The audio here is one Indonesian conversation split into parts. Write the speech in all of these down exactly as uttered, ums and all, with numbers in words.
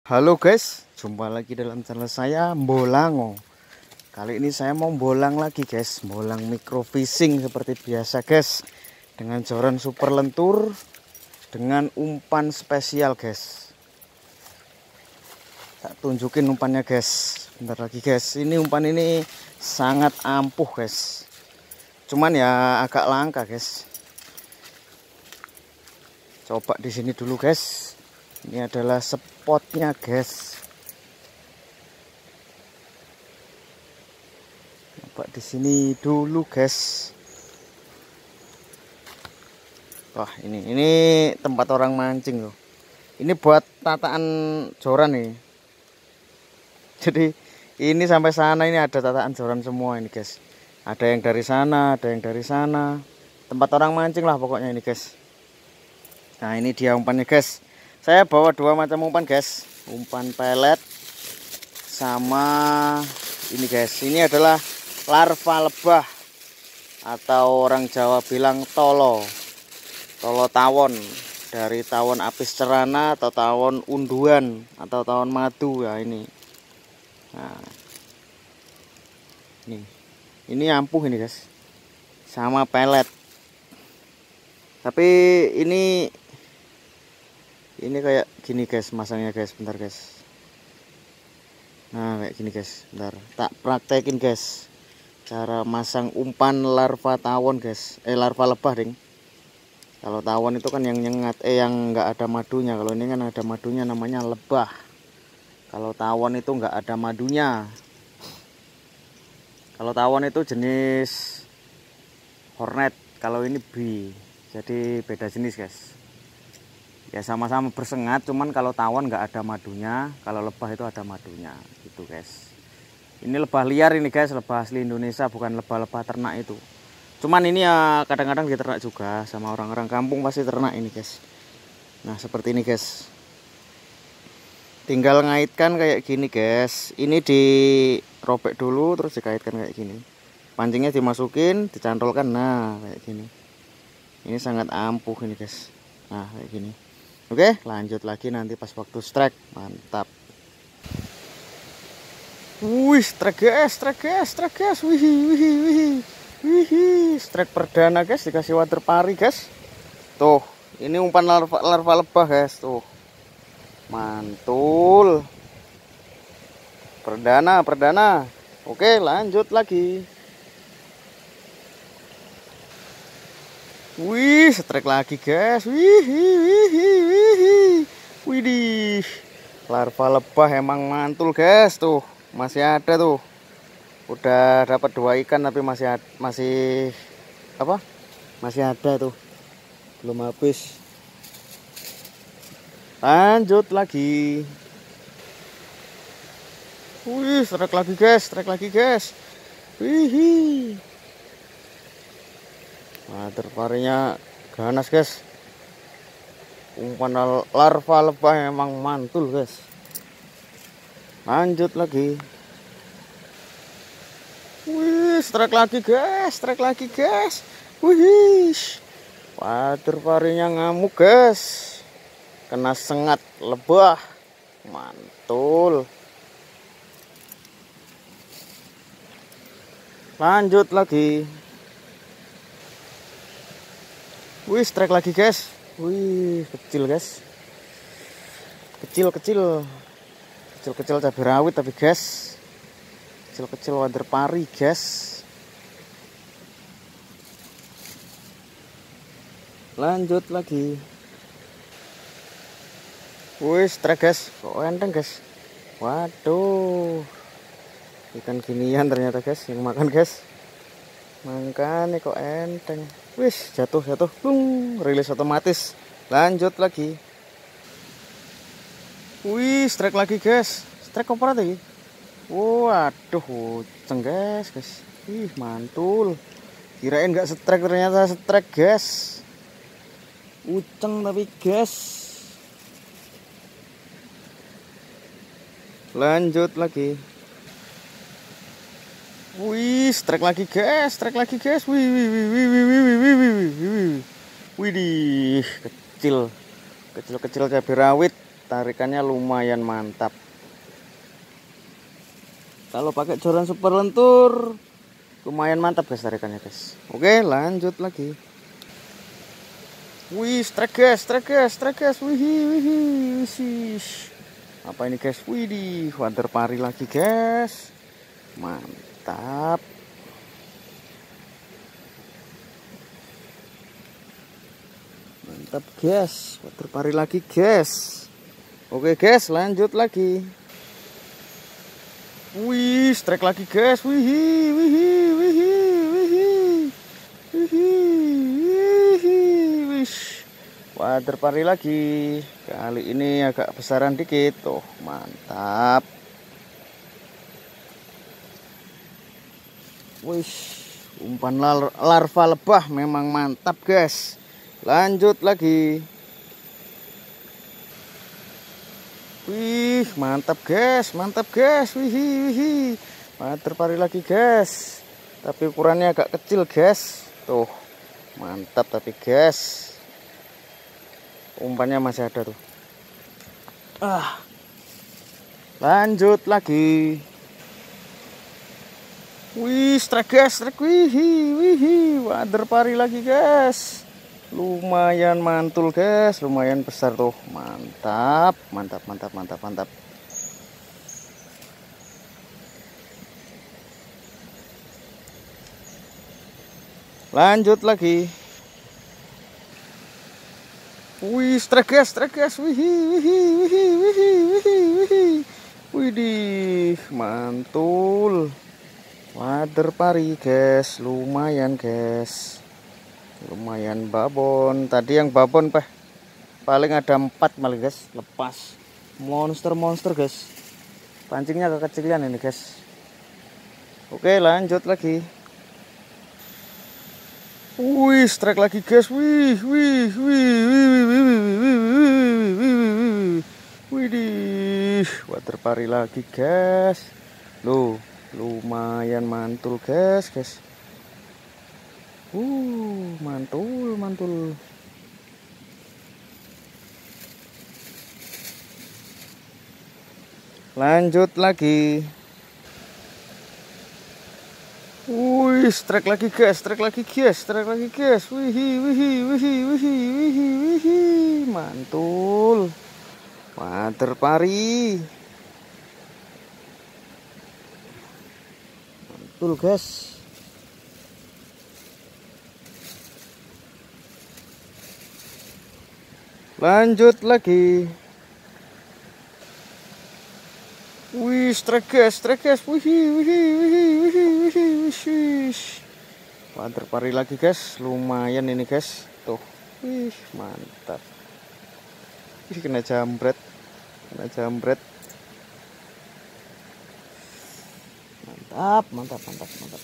Halo guys, jumpa lagi dalam channel saya Mbolango. Kali ini saya mau bolang lagi guys, bolang micro fishing seperti biasa guys, dengan joran super lentur, dengan umpan spesial guys. Tak tunjukin umpannya guys, bentar lagi guys. Ini umpan ini sangat ampuh guys, cuman ya agak langka guys. Coba di sini dulu guys. Ini adalah spotnya guys. Coba di sini dulu guys. Wah ini ini tempat orang mancing loh. Ini buat tataan joran nih. Jadi ini sampai sana ini ada tataan joran semua ini guys. Ada yang dari sana, ada yang dari sana. Tempat orang mancing lah pokoknya ini guys. Nah ini dia umpannya guys. Saya bawa dua macam umpan guys, umpan pelet sama ini guys. Ini adalah larva lebah atau orang Jawa bilang tolo, tolo tawon, dari tawon apis cerana atau tawon unduan atau tawon madu ya ini. Nah, ini, ini ampuh ini guys, sama pelet. Tapi ini Ini kayak gini guys masangnya guys, bentar guys. Nah kayak gini guys, bentar. Tak praktekin guys cara masang umpan larva tawon guys. Eh larva lebah ding. Kalau tawon itu kan yang nyengat, eh yang nggak ada madunya. Kalau ini kan ada madunya, namanya lebah. Kalau tawon itu nggak ada madunya. Kalau tawon itu jenis hornet, kalau ini bee. Jadi beda jenis guys. Ya sama-sama bersengat, cuman kalau tawon nggak ada madunya, kalau lebah itu ada madunya gitu guys. Ini lebah liar ini guys, lebah asli Indonesia, bukan lebah-lebah ternak itu. Cuman ini ya kadang-kadang diternak juga sama orang-orang kampung, pasti ternak ini guys. Nah seperti ini guys, tinggal ngaitkan kayak gini guys. Ini dirobek dulu terus dikaitkan kayak gini, pancingnya dimasukin, dicantolkan. Nah kayak gini, ini sangat ampuh ini guys. Nah kayak gini. Oke, lanjut lagi nanti pas waktu strike. Mantap. Wih, strike guys, strike guys, strike guys. Wih, wih, wih. Wih, strike perdana guys, dikasih water pari guys. Tuh, ini umpan larva, larva lebah guys, tuh. Mantul. Perdana, perdana. Oke, lanjut lagi. Wih, strike lagi guys. Wih, wih, wih, wih. Widih, larva lebah emang mantul guys. Tuh masih ada tuh. Udah dapat dua ikan tapi masih masih apa? Masih ada tuh. Belum habis. Lanjut lagi. Wih, strike lagi guys, strike lagi guys. Wih. Nah, terparinya ganas guys. Umpan larva lebah emang mantul guys. Lanjut lagi. Wih, strike lagi guys, strike lagi guys. Wih, water parinya ngamuk guys. Kena sengat lebah, mantul. Lanjut lagi. Wih, strike lagi guys. Wih, kecil guys. Kecil-kecil. Kecil-kecil cabai rawit tapi guys. Kecil-kecil wader pari guys. Lanjut lagi. Wih, strike guys. Kok enteng guys. Waduh. Ikan ginian ternyata guys yang makan guys. Makanya kok enteng. Wis jatuh jatuh, Bung, rilis otomatis. Lanjut lagi. Wih, strike lagi guys. Strike kopra tadi. Waduh, uceng guys, guys. Ih, mantul. Kirain nggak strike, ternyata strike guys. Uceng tapi guys. Lanjut lagi. Wih, strike lagi guys, strike lagi guys. Wih, wih, wih, wih, wih, wih, wih, wih, wih, wih, wih, kecil, kecil-kecil cabai rawit. tarikannya lumayan mantap. Kalau pakai joran super lentur lumayan mantap guys tarikannya guys. Oke, lanjut lagi. Wih, strike guys, strike guys, strike guys. Wih, wih, wih. Apa ini guys? Wih, di water pari lagi guys. Mantap. Mantap guys, water pari lagi guys. Oke guys, lanjut lagi. Wih, strike lagi guys. Wih, wih, wih, wih, wih, wih. Water pari lagi. Kali ini agak besaran dikit. Tuh, mantap. Wih, umpan lar larva lebah memang mantap guys. Lanjut lagi. Wih, mantap guys, mantap guys. Wih, wih. Water pari lagi guys. Tapi ukurannya agak kecil guys. Tuh, mantap tapi guys. Umpannya masih ada tuh. Ah. Lanjut lagi. Wih, strike guys, strike. Wih, wih. Water pari lagi guys. Lumayan mantul guys, lumayan besar tuh. Mantap, mantap, mantap, mantap, mantap. Lanjut lagi. Wih, strike guys, strike guys. Wih, wih, wih, wih, wih, wih. Widih, mantul. Water pari guys, lumayan guys. Lumayan babon. Tadi yang babon peh paling ada empat malah guys, lepas monster-monster guys. Pancingnya kekecilan ini guys. Oke, lanjut lagi. Wih, strike lagi guys. Wih, wih, wih, wih, wih, wih, wih, wih, wih, wih, water pari lagi guys. Loh, lumayan mantul guys, guys. Uh, mantul, mantul. Lanjut lagi. Wih, strike lagi guys, strike lagi guys, strike lagi guys. Wih, wih, wih, wih, wih, wih, mantul. Water pari. Mantul guys. Lanjut lagi. Wih, strike guys, strike guys. Wih, wih, wih, wih, wih, wih. Water pari lagi guys, lumayan ini guys. Tuh, wih, mantap. Ih, kena jambret, kena jambret. Mantap, mantap, mantap, mantap.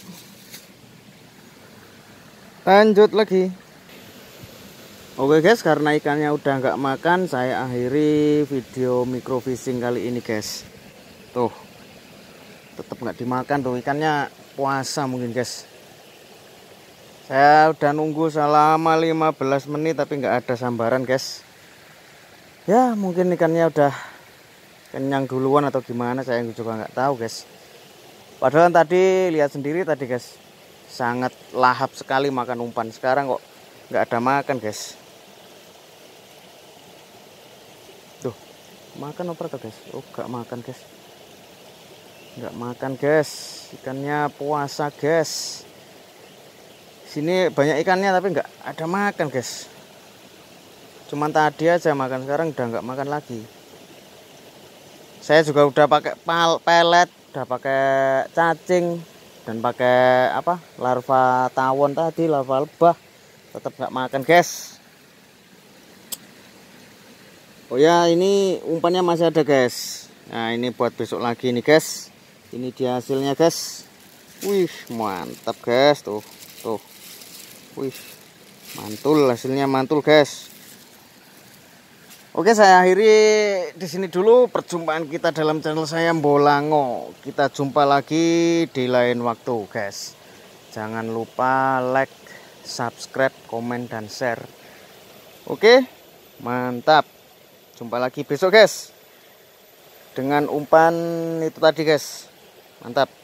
Lanjut lagi. Oke guys, karena ikannya udah nggak makan, saya akhiri video micro fishing kali ini guys. Tuh, tetap nggak dimakan tuh ikannya, puasa mungkin guys. Saya udah nunggu selama lima belas menit tapi nggak ada sambaran guys. Ya mungkin ikannya udah kenyang duluan atau gimana, saya juga nggak tahu guys. Padahal tadi lihat sendiri tadi guys, sangat lahap sekali makan umpan. Sekarang kok nggak ada makan guys. Tuh, makan apa tuh guys? Oh, nggak makan guys. Nggak makan guys. Ikannya puasa guys. Sini banyak ikannya tapi nggak ada makan guys. Cuman tadi aja makan, sekarang udah nggak makan lagi. Saya juga udah pakai pelet, udah pakai cacing dan pakai apa? Larva tawon tadi, larva lebah. Tetap nggak makan guys. Oh ya, ini umpannya masih ada guys. Nah, ini buat besok lagi nih guys. Ini dia hasilnya guys. Wih, mantap guys, tuh. Tuh. Wih, mantul, hasilnya mantul guys. Oke, saya akhiri di sini dulu perjumpaan kita dalam channel saya Mbolango. Kita jumpa lagi di lain waktu guys. Jangan lupa like, subscribe, komen, dan share. Oke, mantap. Jumpa lagi besok guys, dengan umpan itu tadi guys. Mantap.